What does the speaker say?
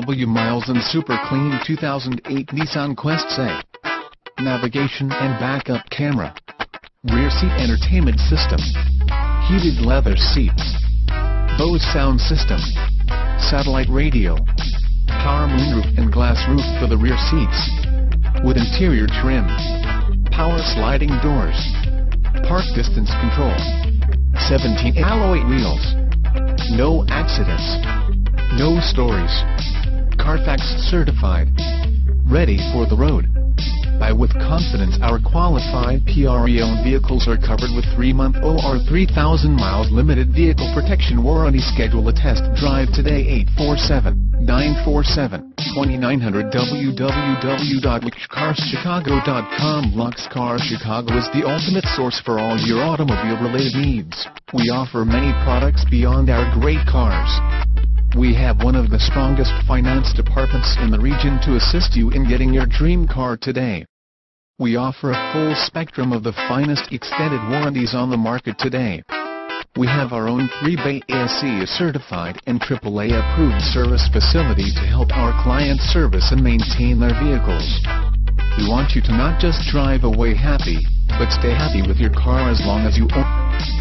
W miles and super clean 2008 Nissan Quest say. Navigation and backup camera. Rear seat entertainment system. Heated leather seats. Bose sound system. Satellite radio. Power moonroof and glass roof for the rear seats. With interior trim. Power sliding doors. Park distance control. 17 alloy wheels. No accidents. No stories. Carfax certified. Ready for the road. Buy with confidence. Our qualified PRE-owned vehicles are covered with 3-month or 3,000 miles limited vehicle protection warranty. Schedule a test drive today. 847-947-2900 www.luxcarschicago.com. Lux Cars Chicago is the ultimate source for all your automobile-related needs. We offer many products beyond our great cars. We have one of the strongest finance departments in the region to assist you in getting your dream car today. We offer a full spectrum of the finest extended warranties on the market today. We have our own 3-bay ASE certified and AAA approved service facility to help our clients service and maintain their vehicles. We want you to not just drive away happy, but stay happy with your car as long as you own.